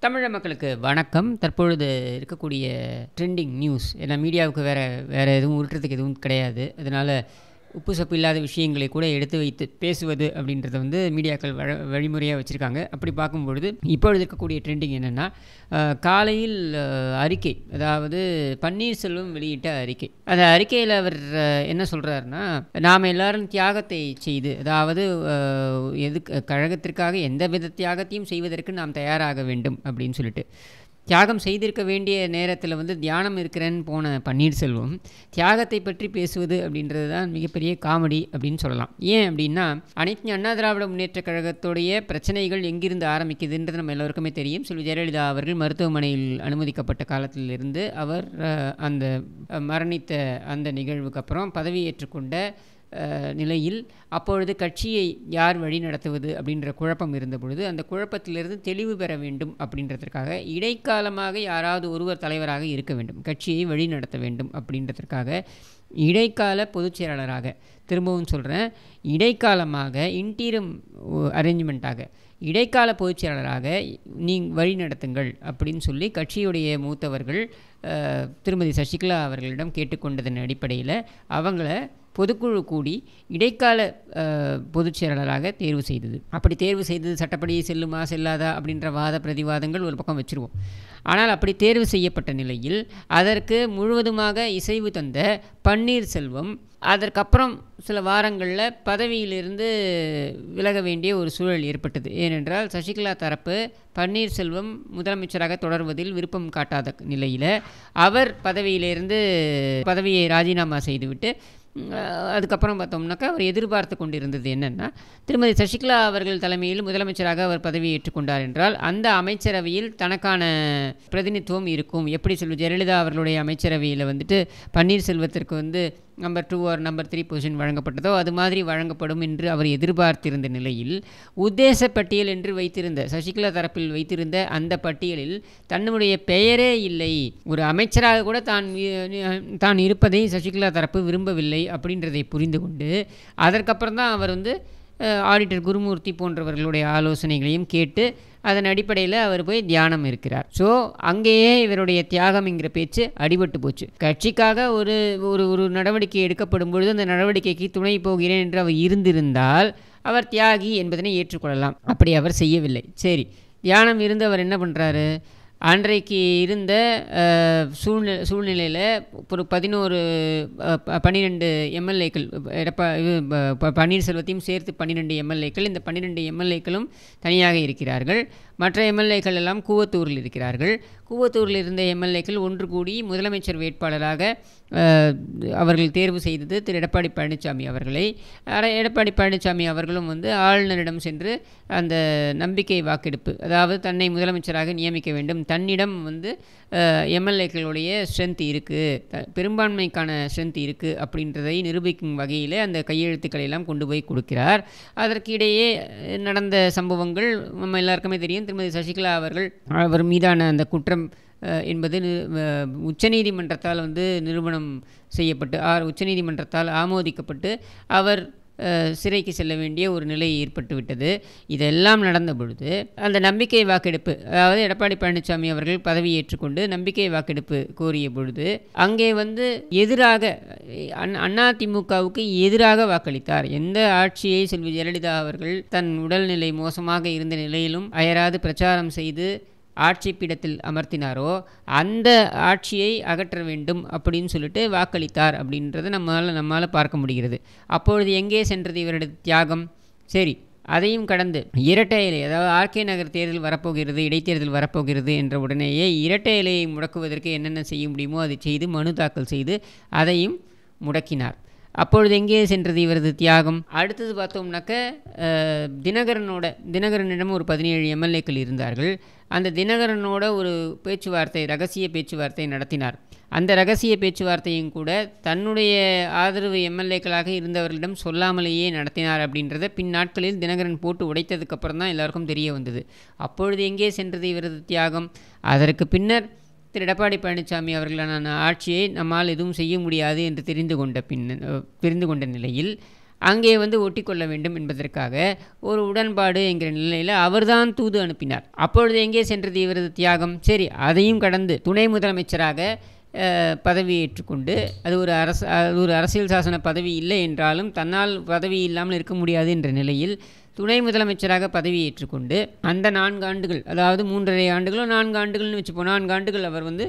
தமிழக மக்களுக்கு வணக்கம். தற்பொழுது இருக்கக்கூடிய ட்ரெண்டிங் நியூஸ், ஏன்னா மீடியாவுக்கு வேறு எதுவும் உருட்டுறதுக்கு எதுவும் கிடையாது. அதனால் உப்பு சப்பு இல்லாத விஷயங்களை கூட எடுத்து வைத்து பேசுவது அப்படின்றத மீடியாக்கள் வழிமுறையாக வச்சுருக்காங்க. அப்படி பார்க்கும்பொழுது இப்பொழுது இருக்கக்கூடிய ட்ரெண்டிங் என்னென்னா, காலையில் அறிக்கை, அதாவது பன்னீர்செல்வம் வெளியிட்ட அறிக்கை. அந்த அறிக்கையில் அவர் என்ன சொல்கிறாருன்னா, நாம் எல்லாரும் தியாகத்தை செய்து, அதாவது கழகத்திற்காக எந்த வித தியாகத்தையும் செய்வதற்கு நாம் தயாராக வேண்டும் அப்படின்னு சொல்லிட்டு, தியாகம் செய்திருக்க வேண்டிய நேரத்தில் தியானம் இருக்கிறேன்னு போன பன்னீர்செல்வம் தியாகத்தை பற்றி பேசுவது அப்படின்றது தான் மிகப்பெரிய காமெடி அப்படின்னு சொல்லலாம். ஏன் அப்படின்னா, அனைத்து அண்ணா திராவிட முன்னேற்ற கழகத்துடைய பிரச்சனைகள் எங்கிருந்து ஆரம்பிக்குதுன்றது நம்ம எல்லோருக்குமே தெரியும். செல்வி ஜெயலலிதா அவர்கள் மருத்துவமனையில் அனுமதிக்கப்பட்ட காலத்திலிருந்து அவர் அந்த மரணித்த அந்த நிகழ்வுக்கு அப்புறம் பதவியேற்றுக்கொண்ட நிலையில் அப்பொழுது கட்சியை யார் வழி நடத்துவது அப்படின்ற குழப்பம் இருந்த பொழுது, அந்த குழப்பத்திலிருந்து தெளிவு பெற வேண்டும் அப்படின்றதற்காக இடைக்காலமாக யாராவது ஒருவர் தலைவராக இருக்க வேண்டும், கட்சியை வழி நடத்த வேண்டும் அப்படின்றதற்காக இடைக்கால பொதுச் செயலாளராக, திரும்பவும் சொல்கிறேன், இடைக்காலமாக இன்டீரியம் அரேஞ்ச்மெண்ட்டாக இடைக்கால பொதுச் செயலாளராக வழி நடத்துங்கள் அப்படின்னு சொல்லி கட்சியுடைய மூத்தவர்கள் திருமதி சசிகலா அவர்களிடம் கேட்டுக்கொண்டதன் அடிப்படையில் அவங்கள பொதுக்குழு கூடி இடைக்கால பொதுச் செயலாளராக தேர்வு செய்தது. அப்படி தேர்வு செய்தது சட்டப்படி செல்லுமா செல்லாதா அப்படின்ற வாத பிரதிவாதங்கள் ஒரு பக்கம் வச்சுருவோம். ஆனால் அப்படி தேர்வு செய்யப்பட்ட நிலையில் அதற்கு முழுவதுமாக இசைவு தந்த பன்னீர்செல்வம் அதற்கப்புறம் சில வாரங்களில் பதவியிலிருந்து விலக வேண்டிய ஒரு சூழல் ஏற்பட்டது. ஏனென்றால் சசிகலா தரப்பு பன்னீர்செல்வம் முதலமைச்சராக தொடர்வதில் விருப்பம் காட்டாத நிலையில் அவர் பதவியை ராஜினாமா செய்துவிட்டு, அதுக்கப்புறம் பார்த்தோம்னாக்கா அவர் எதிர்பார்த்து கொண்டிருந்தது என்னென்னா, திருமதி சசிகலா அவர்கள் தலைமையில் முதலமைச்சராக அவர் பதவி ஏற்றுக்கொண்டார் என்றால் அந்த அமைச்சரவையில் தனக்கான பிரதிநிதித்துவம் இருக்கும். எப்படி செல்வி ஜெயலலிதா அவர்களுடைய அமைச்சரவையில் பன்னீர்செல்வத்திற்கு நம்பர் 2 or நம்பர் 3 பொசிஷன் வழங்கப்பட்டதோ அது மாதிரி வழங்கப்படும் என்று அவர் எதிர்பார்த்திருந்த நிலையில், உத்தேச பட்டியல் என்று வைத்திருந்த சசிகலா தரப்பில் வைத்திருந்த அந்த பட்டியலில் தன்னுடைய பெயரே இல்லை. ஒரு அமைச்சராக கூட தான் இருப்பதை சசிகலா தரப்பு விரும்பவில்லை அப்படின்றதை புரிந்து கொண்டு, அதற்கப்புறம் தான் அவர் ஆடிட்டர் குருமூர்த்தி போன்றவர்களுடைய ஆலோசனைகளையும் கேட்டு அதன் அடிப்படையில் அவர் போய் தியானம் இருக்கிறார். ஸோ அங்கேயே இவருடைய தியாகம்ங்கிற பேச்சு அடிபட்டு போச்சு. கட்சிக்காக ஒரு நடவடிக்கை எடுக்கப்படும் பொழுது அந்த நடவடிக்கைக்கு துணை போகிறேன் என்று அவர் இருந்திருந்தால் அவர் தியாகி என்பதனை ஏற்றுக்கொள்ளலாம். அப்படி அவர் செய்யவில்லை. சரி, தியானம் இருந்து அவர் என்ன பண்ணுறாரு, அன்றைக்கு இருந்த சூழ்நிலையில் ஒரு 12 எம்எல்ஏக்கள், பன்னீர்செல்வத்தையும் சேர்த்து 12 எம்எல்ஏக்கள், இந்த 12 எம்எல்ஏக்களும் தனியாக இருக்கிறார்கள். மற்ற எம்எல்ஏக்கள் எல்லாம் கூவத்தூரில் இருக்கிறார்கள். கூவத்தூரில் இருந்த எம்எல்ஏக்கள் ஒன்று கூடி முதலமைச்சர் வேட்பாளராக அவர்கள் தேர்வு செய்தது திரு எடப்பாடி பழனிசாமி அவர்களை. எடப்பாடி பழனிசாமி அவர்களும் ஆளுநரிடம் சென்று அந்த நம்பிக்கை வாக்கெடுப்பு, அதாவது தன்னை முதலமைச்சராக நியமிக்க வேண்டும், தன்னிடம் எம்எல்ஏக்களுடைய ஸ்ட்ரென்த் இருக்குது, பெரும்பான்மைக்கான ஸ்ட்ரென்த் இருக்குது அப்படின்றதை நிரூபிக்கும் வகையில் அந்த கையெழுத்துக்களை எல்லாம் கொண்டு போய் கொடுக்கிறார். அதற்கிடையே நடந்த சம்பவங்கள் நம்ம எல்லாருக்குமே தெரியும். திருமதி சசிகலா அவர் மீதான அந்த குற்றம் என்பது உச்சநீதிமன்றத்தால் நிரூபணம் செய்யப்பட்டு உச்சநீதிமன்றத்தால் ஆமோதிக்கப்பட்டு அவர் சிறைக்கு செல்ல வேண்டிய ஒரு நிலை ஏற்பட்டுவிட்டது. இதெல்லாம் நடந்த பொழுது அந்த நம்பிக்கை வாக்கெடுப்பு, அதாவது எடப்பாடி பழனிசாமி அவர்கள் பதவி ஏற்றுக்கொண்டு நம்பிக்கை வாக்கெடுப்பு கோரிய பொழுது அங்கே எதிராக அதிமுகவுக்கு எதிராக வாக்களித்தார். எந்த ஆட்சியை செல்வி ஜெயலலிதா அவர்கள் தன் உடல்நிலை மோசமாக இருந்த நிலையிலும் அயராது பிரச்சாரம் செய்து ஆட்சி பீடத்தில் அமர்த்தினாரோ அந்த ஆட்சியை அகற்ற வேண்டும் அப்படின்னு சொல்லிட்டு வாக்களித்தார் அப்படின்றத நம்மால் பார்க்க முடிகிறது. அப்பொழுது எங்கே சென்றது இவருடைய தியாகம்? சரி, அதையும் கடந்து இரட்டை இலை, அதாவது ஆர்கே நகர் தேர்தல் வரப்போகிறது, இடைத்தேர்தல் வரப்போகிறது என்ற உடனேயே இரட்டை இலையை முடக்குவதற்கு என்னென்ன செய்ய முடியுமோ அதை செய்து மனு தாக்கல் செய்து அதையும் முடக்கினார். அப்பொழுது எங்கே சென்றது இவரது தியாகம்? அடுத்தது பார்த்தோம்னாக்க, தினகரனிடம் ஒரு 17 எம்எல்ஏக்கள் இருந்தார்கள். அந்த தினகரனோட ஒரு ரகசிய பேச்சுவார்த்தை நடத்தினார். அந்த ரகசிய பேச்சுவார்த்தையும் கூட தன்னுடைய ஆதரவு எம்எல்ஏக்களாக இருந்தவர்களிடம் சொல்லாமலேயே நடத்தினார் அப்படின்றத பின் நாட்களில் தினகரன் போட்டு உடைத்ததுக்கப்புறம் தான் எல்லாருக்கும் தெரிய வந்தது. அப்பொழுது எங்கே சென்றது இவரது தியாகம்? அதற்கு பின்னர் திரு எடப்பாடி பழனிசாமி அவர்களான ஆட்சியை நம்மால் எதுவும் செய்ய முடியாது என்று தெரிந்து கொண்ட நிலையில் அங்கே வந்து ஒட்டிக்கொள்ள வேண்டும் என்பதற்காக ஒரு உடன்பாடு என்கிற நிலையில் அவர்தான் தூது அனுப்பினார். அப்பொழுது எங்கே சென்றது இவரது தியாகம்? சரி, அதையும் கடந்து துணை முதலமைச்சராக பதவி ஏற்றுக்கொண்டு, அது ஒரு அரசியல் சாசன பதவி இல்லை என்றாலும் தன்னால் பதவி இல்லாமல் இருக்க முடியாது என்ற நிலையில் துணை முதலமைச்சராக பதவி ஏற்றுக்கொண்டு அந்த 4 ஆண்டுகள், அதாவது 3.5 ஆண்டுகளோ 4 ஆண்டுகள்னு வச்சுப்போம், 4 ஆண்டுகள் அவர் வந்து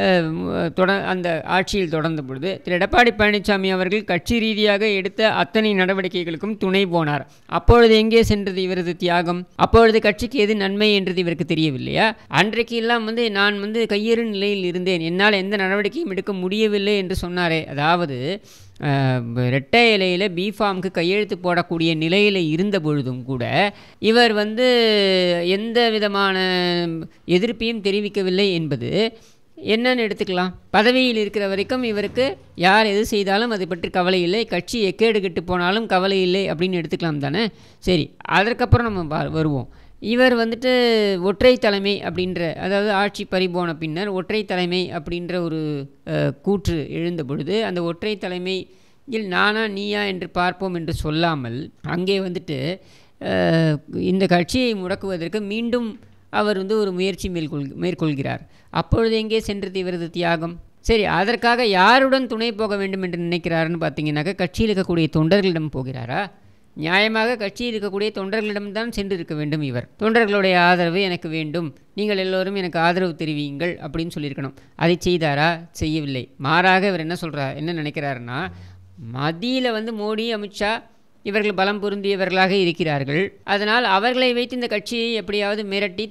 அந்த ஆட்சியில் தொடர்ந்த பொழுது திரு எடப்பாடி பழனிசாமி அவர்கள் கட்சி ரீதியாக எடுத்த அத்தனை நடவடிக்கைகளுக்கும் துணை போனார். அப்பொழுது எங்கே சென்றது இவரது தியாகம்? அப்பொழுது கட்சிக்கு எது நன்மை என்றது இவருக்கு தெரியவில்லையா? அன்றைக்கு எல்லாம் வந்து நான் வந்து கையேறு நிலையில் இருந்தேன், என்னால் எந்த நடவடிக்கையும் எடுக்க முடியவில்லை என்று சொன்னாரே. அதாவது ரெட்டை இலையில் பிஃபார்முக்கு கையெழுத்து போடக்கூடிய நிலையில் இருந்த பொழுதும் கூட இவர் வந்து எந்த விதமான எதிர்ப்பையும் தெரிவிக்கவில்லை என்பது என்னன்னு எடுத்துக்கலாம். பதவியில் இருக்கிற வரைக்கும் இவருக்கு யார் எது செய்தாலும் அதை பற்றி கவலை இல்லை, கட்சி எக்கேடு கெட்டு போனாலும் கவலை இல்லை அப்படின்னு எடுத்துக்கலாம் தானே. சரி, அதற்கப்புறம் நம்ம வருவோம். இவர் வந்துட்டு ஒற்றை தலைமை அப்படின்ற, அதாவது ஆட்சி பறிபோன பின்னர் ஒற்றை தலைமை அப்படின்ற ஒரு கூற்று எழுந்த பொழுது அந்த ஒற்றை தலைமையில் நானா நீயா என்று பார்ப்போம் என்று சொல்லாமல் அங்கே வந்துட்டு இந்த கட்சியை முடக்குவதற்கு மீண்டும் அவர் வந்து ஒரு முயற்சி மேற்கொள்கிறார். அப்பொழுது எங்கே சென்றது இவரது தியாகம்? சரி, அதற்காக யாருடன் துணை போக வேண்டும் என்று நினைக்கிறாருன்னு பார்த்தீங்கன்னாக்கா கட்சியில் இருக்கக்கூடிய தொண்டர்களிடம் போகிறாரா? நியாயமாக கட்சியில் இருக்கக்கூடிய தொண்டர்களிடம்தான் சென்று இருக்க வேண்டும். இவர் தொண்டர்களுடைய ஆதரவு எனக்கு வேண்டும், நீங்கள் எல்லோரும் எனக்கு ஆதரவு தெரிவியுங்கள் அப்படின்னு சொல்லியிருக்கணும். அதை செய்தாரா? செய்யவில்லை. மாறாக இவர் என்ன நினைக்கிறாருன்னா, மத்தியில் வந்து மோடி, அமித்ஷா இவர்கள் பலம் பொருந்தியவர்களாக இருக்கிறார்கள், அதனால் அவர்களை வைத்து இந்த கட்சியை எப்படியாவது மிரட்டி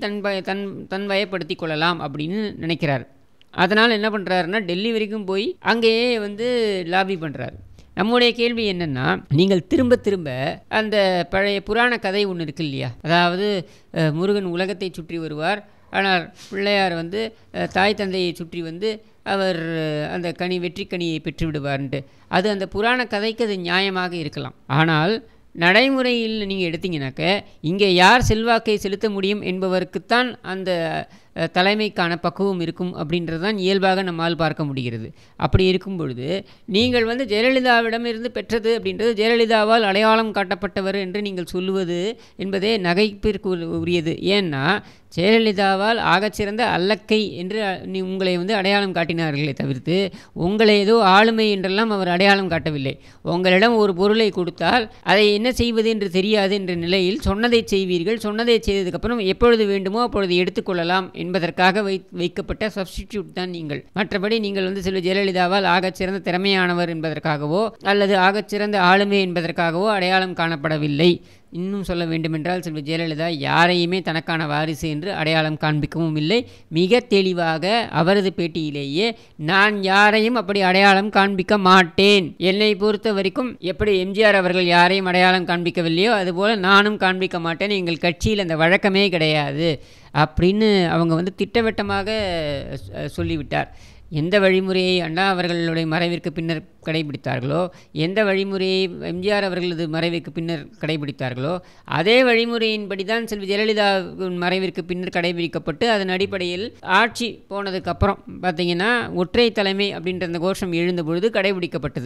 தன் வயப்படுத்தி கொள்ளலாம் அப்படின்னு நினைக்கிறார். அதனால் என்ன பண்ணுறாருன்னா, டெல்லி வரைக்கும் போய் அங்கேயே வந்து லாபி பண்ணுறாரு. நம்முடைய கேள்வி என்னென்னா, நீங்கள் திரும்ப திரும்ப அந்த பழைய புராண கதை ஒன்று இருக்கு இல்லையா? அதாவது முருகன் உலகத்தை சுற்றி வருவார், ஆனால் பிள்ளையார் வந்து தாய் தந்தையை சுற்றி வந்து அவர் அந்த வெற்றி கனியை பெற்று விடுவார்ன்ட்டு. அது அந்த புராண கதைக்கு அது நியாயமாக இருக்கலாம். ஆனால் நடைமுறையில் நீங்கள் எடுத்தீங்கன்னாக்க இங்கே யார் செல்வாக்கை செலுத்த முடியும் என்பவருக்குத்தான் அந்த தலைமைக்கான பக்குவம் இருக்கும் அப்படின்றது தான் இயல்பாக நம்மால் பார்க்க முடிகிறது. அப்படி இருக்கும் பொழுது நீங்கள் வந்து ஜெயலலிதாவிடமிருந்து பெற்றது அப்படின்றது ஜெயலலிதாவால் அடையாளம் காட்டப்பட்டவர் என்று நீங்கள் சொல்லுவது என்பதே நகைப்பிற்கு உரியது. ஏன்னா ஜெயலலிதாவால் ஆகச்சிறந்த அல்லக்கை என்று உங்களை வந்து அடையாளம் காட்டினார்களே தவிர்த்து உங்களை ஏதோ ஆளுமை என்றெல்லாம் அவர் அடையாளம் காட்டவில்லை. உங்களிடம் ஒரு பொருளை கொடுத்தால் அதை என்ன செய்வது என்று தெரியாது என்ற நிலையில் சொன்னதை செய்வீர்கள். சொன்னதை செய்ததுக்கப்புறம் எப்பொழுது வேண்டுமோ அப்பொழுது எடுத்துக்கொள்ளலாம் என்பதற்காக வைக்கப்பட்ட சப்ஸ்டிடியூட் தான் நீங்கள். மற்றபடி நீங்கள் வந்து செல்வ ஜெயலலிதாவால் ஆகச்சிறந்த திறமையானவர் என்பதற்காகவோ அல்லது ஆகச்சிறந்த ஆளுமை என்பதற்காகவோ அடையாளம் காணப்படவில்லை. இன்னும் சொல்ல வேண்டுமென்றால் செல்வ ஜெயலலிதா யாரையுமே தனக்கான வாரிசு என்று அடையாளம் காண்பிக்கவும் இல்லை. மிக தெளிவாக அவரது பேட்டியிலேயே நான் யாரையும் அப்படி அடையாளம் காண்பிக்க மாட்டேன், என்னை பொறுத்த வரைக்கும் எப்படி எம்ஜிஆர் அவர்கள் யாரையும் அடையாளம் காண்பிக்கவில்லையோ அதுபோல் நானும் காண்பிக்க மாட்டேன், எங்கள் கட்சியில் அந்த வழக்கமே கிடையாது அப்படின்னு அவங்க வந்து திட்டவட்டமாக சொல்லிவிட்டார். எந்த வழிமுறையை அண்ணா அவர்களுடைய மறைவிற்கு பின்னர் கடைபிடித்தார்களோ, எந்த வழிமுறையை எம்ஜிஆர் அவர்களது மறைவிற்கு பின்னர் கடைபிடித்தார்களோ அதே வழிமுறையின்படி தான் செல்வி ஜெயலலிதா மறைவிற்கு பின்னர் கடைபிடிக்கப்பட்டு அதன் அடிப்படையில் ஆட்சி போனதுக்கப்புறம் பார்த்திங்கன்னா ஒற்றை தலைமை அப்படின்ற அந்த கோஷம் எழுந்த பொழுது கடைபிடிக்கப்பட்டது.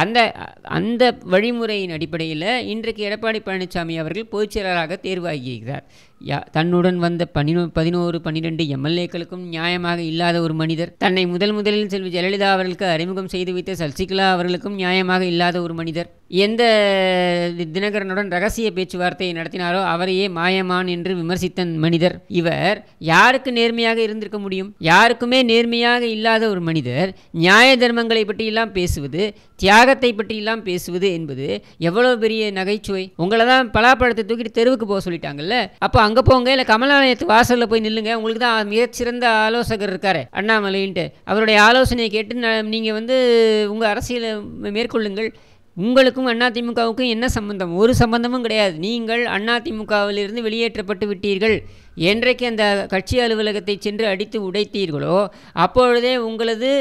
அந்த வழிமுறையின் அடிப்படையில் இன்றைக்கு எடப்பாடி பழனிசாமி அவர்கள் பொதுச் செயலராக தேர்வாகியிருக்கிறார். தன்னுடன் வந்த 11-12 எம்எல்ஏக்களுக்கும் நியாயமாக இல்லாத ஒரு மனிதர், தன்னை முதலில் செல்வி ஜெயலலிதா அவர்களுக்கு அறிமுகம் செய்து வைத்த சசிகலா அவர்களுக்கும் நியாயமாக இல்லாத ஒரு மனிதர், எந்த தினகரனுடன் ரகசிய பேச்சுவார்த்தையை நடத்தினாரோ அவரையே மாயமான் என்று விமர்சித்த மனிதர். இவர் யாருக்கு நேர்மையாக இருந்திருக்க முடியும்? யாருக்குமே நேர்மையாக இல்லாத ஒரு மனிதர் நியாய தர்மங்களை பற்றியெல்லாம் பேசுவது, தியாகத்தை பற்றியெல்லாம் பேசுவது என்பது எவ்வளோ பெரிய நகைச்சுவை. உங்களை தான் பலாப்பழத்தை தூக்கிட்டு தெருவுக்கு போக சொல்லிட்டாங்கல்ல, அப்போ அங்கே போங்க, இல்லை கமலாலயத்து வாசலில் போய் நில்லுங்க, உங்களுக்கு தான் மிகச்சிறந்த ஆலோசகர் இருக்காரு அண்ணாமலைன்ட்டு, அவருடைய ஆலோசனையை கேட்டு நீங்கள் வந்து உங்கள் அரசியலை மேற்கொள்ளுங்கள். உங்களுக்கும் அதிமுகவுக்கும் என்ன சம்பந்தம்? ஒரு சம்பந்தமும் கிடையாது. நீங்கள் அதிமுகவிலிருந்து வெளியேற்றப்பட்டு விட்டீர்கள். என்றைக்கு அந்த கட்சி அலுவலகத்தை சென்று அடித்து உடைத்தீர்களோ அப்பொழுதே உங்களது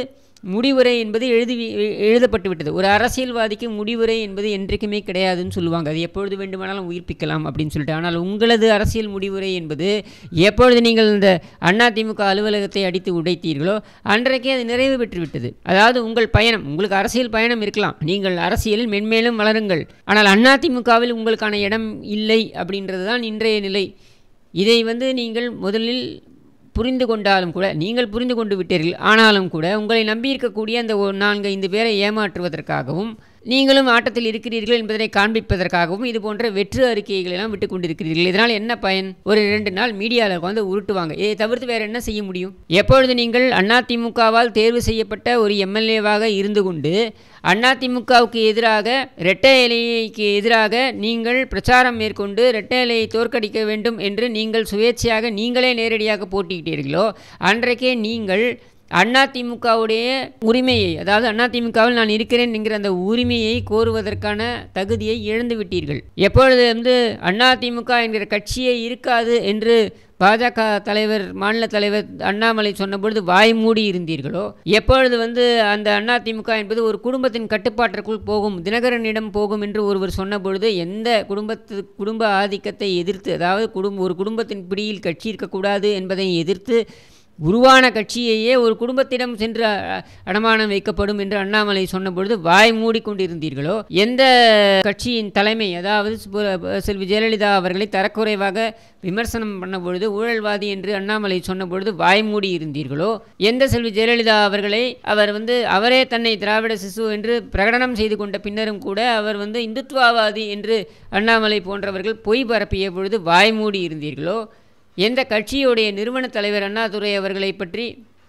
முடிவுரை என்பது எழுதப்பட்டு விட்டது. ஒரு அரசியல்வாதிக்கு முடிவுரை என்பது என்றைக்குமே கிடையாதுன்னு சொல்லுவாங்க. அது எப்பொழுது வேண்டுமானாலும் உயிர்ப்பிக்கலாம் அப்படின்னு சொல்லிட்டு. ஆனால் உங்களது அரசியல் முடிவுரை என்பது எப்பொழுது நீங்கள் இந்த அதிமுக அலுவலகத்தை அடித்து உடைத்தீர்களோ அன்றைக்கே அது நிறைவு பெற்று விட்டது. அதாவது உங்கள் பயணம், உங்களுக்கு அரசியல் பயணம் இருக்கலாம், நீங்கள் அரசியலில் மென்மேலும் வளருங்கள், ஆனால் அதிமுகவில் உங்களுக்கான இடம் இல்லை அப்படின்றது தான் இன்றைய நிலை. இதை நீங்கள் முதலில் புரிந்து கொண்டாலும் கூட, நீங்கள் புரிந்து கொண்டு விட்டீர்கள், ஆனாலும் கூட உங்களை நம்பியிருக்கக்கூடிய அந்த 4-5 பேரை ஏமாற்றுவதற்காகவும் நீங்களும் ஆட்டத்தில் இருக்கிறீர்கள் என்பதனை காண்பிப்பதற்காகவும் இது போன்ற வெற்று அறிக்கைகளெல்லாம் விட்டு கொண்டிருக்கிறீர்கள். இதனால் என்ன பயன்? ஒரு 2 நாள் மீடியாவில் உருட்டுவாங்க. இதை தவிர்த்து வேறு என்ன செய்ய முடியும்? எப்பொழுது நீங்கள் அதிமுகவால் தேர்வு செய்யப்பட்ட ஒரு எம்எல்ஏவாக இருந்து கொண்டு அதிமுகவுக்கு எதிராக இரட்டை இலைக்கு எதிராக நீங்கள் பிரச்சாரம் மேற்கொண்டு இரட்டை இலையை தோற்கடிக்க வேண்டும் என்று நீங்கள் சுயேட்சையாக நீங்களே நேரடியாக போட்டியிட்டீர்களோ அன்றைக்கே நீங்கள் அதிமுகவுடைய உரிமையை, அதாவது அதிமுகவில் நான் இருக்கிறேன் என்கிற அந்த உரிமையை கோருவதற்கான தகுதியை இழந்து விட்டீர்கள். எப்பொழுது அதிமுக என்கிற கட்சியே இருக்காது என்று பாஜக தலைவர், மாநில தலைவர் அண்ணாமலை சொன்னபொழுது வாய் மூடி இருந்தீர்களோ, எப்பொழுது அந்த அதிமுக என்பது ஒரு குடும்பத்தின் கட்டுப்பாட்டிற்குள் போகும், தினகரனிடம் போகும் என்று ஒருவர் சொன்னபொழுது எந்த குடும்ப ஆதிக்கத்தை எதிர்த்து, அதாவது ஒரு குடும்பத்தின் பிடியில் கட்சி இருக்கக்கூடாது என்பதை எதிர்த்து உருவான கட்சியையே ஒரு குடும்பத்திடம் சென்று அடமானம் வைக்கப்படும் என்று அண்ணாமலை சொன்னபொழுது வாய் மூடிக்கொண்டிருந்தீர்களோ, எந்த கட்சியின் தலைமை, அதாவது செல்வி ஜெயலலிதா அவர்களை தரக்குறைவாக விமர்சனம் பண்ண பொழுது ஊழல்வாதி என்று அண்ணாமலை சொன்ன பொழுது வாய் மூடி இருந்தீர்களோ, எந்த செல்வி ஜெயலலிதா அவர்களை அவரே தன்னை திராவிட சிசு என்று பிரகடனம் செய்து கொண்ட பின்னரும் கூட அவர் இந்துத்துவவாதி என்று அண்ணாமலை போன்றவர்கள் பொய் பரப்பிய பொழுது வாய் மூடி இருந்தீர்களோ, எந்த கட்சியுடைய நிறுவன தலைவர் அண்ணாதுரை அவர்களை பற்றி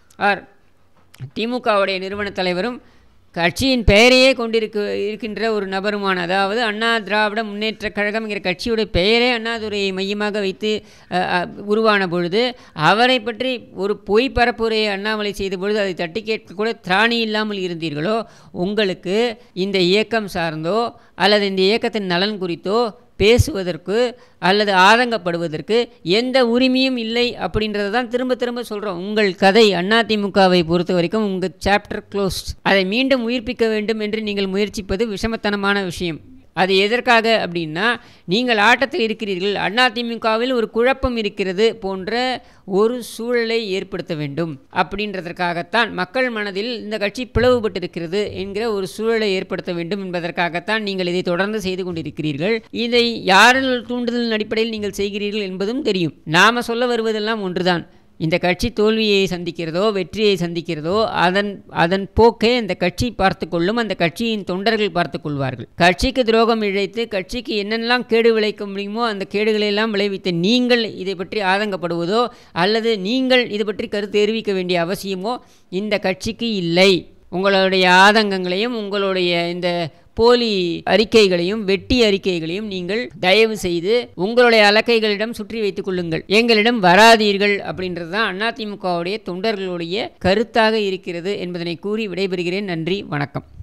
திமுகவுடைய நிறுவன தலைவரும் கட்சியின் பெயரையே இருக்கின்ற ஒரு நபருமான, அதாவது அண்ணா திராவிட முன்னேற்ற கழகம் என்கிற கட்சியுடைய பெயரே அண்ணாதுரையை மையமாக வைத்து உருவான பொழுது அவரை பற்றி ஒரு பொய் பரப்புரையை அண்ணாமலை செய்த பொழுது அதை தட்டி கேட்க கூட திராணி இல்லாமல் இருந்தீர்களோ, உங்களுக்கு இந்த இயக்கம் சார்ந்தோ அல்லது இந்த இயக்கத்தின் நலன் குறித்தோ பேசுவதற்கு அல்லது ஆதங்கப்படுவதற்கு எந்த உரிமையும் இல்லை அப்படின்றத தான் திரும்ப திரும்ப சொல்கிறோம். உங்கள் கதை அதிமுகவை பொறுத்த வரைக்கும் உங்கள் சாப்டர் க்ளோஸ்ட். அதை மீண்டும் உயிர்ப்பிக்க வேண்டும் என்று நீங்கள் முயற்சிப்பது விஷமத்தனமான விஷயம். அது எதற்காக அப்படின்னா, நீங்கள் ஆட்டத்தில் இருக்கிறீர்கள், அதிமுகவில் ஒரு குழப்பம் இருக்கிறது போன்ற ஒரு சூழலை ஏற்படுத்த வேண்டும் அப்படின்றதற்காகத்தான், மக்கள் மனதில் இந்த கட்சி பிளவுபட்டிருக்கிறது என்கிற ஒரு சூழலை ஏற்படுத்த வேண்டும் என்பதற்காகத்தான் நீங்கள் இதை தொடர்ந்து செய்து கொண்டிருக்கிறீர்கள். இதை யாரின் தூண்டுதலின் அடிப்படையில் நீங்கள் செய்கிறீர்கள் என்பதும் தெரியும். நாம சொல்ல வருவதெல்லாம் ஒன்றுதான். இந்த கட்சி தோல்வியை சந்திக்கிறதோ வெற்றியை சந்திக்கிறதோ அதன் போக்கே இந்த கட்சி பார்த்து கொள்ளும், அந்த கட்சியின் தொண்டர்கள் பார்த்து கொள்வார்கள். கட்சிக்கு துரோகம் இழைத்து கட்சிக்கு என்னென்னலாம் கேடு விளைக்க முடியுமோ அந்த கேடுகளெல்லாம் விளைவித்து நீங்கள் இதை பற்றி ஆதங்கப்படுவதோ அல்லது நீங்கள் இது பற்றி கருத்து தெரிவிக்க வேண்டிய அவசியமோ இந்த கட்சிக்கு இல்லை. உங்களுடைய ஆதங்கங்களையும் உங்களுடைய இந்த போலி அறிக்கைகளையும் வெட்டி அறிக்கைகளையும் நீங்கள் தயவு செய்து உங்களுடைய அலக்கைகளிடம் சுற்றி வைத்துக் கொள்ளுங்கள், எங்களிடம் வராதீர்கள் அப்படின்றது தான் அதிமுகவுடைய தொண்டர்களுடைய கருத்தாக இருக்கிறது என்பதனை கூறி விடைபெறுகிறேன். நன்றி, வணக்கம்.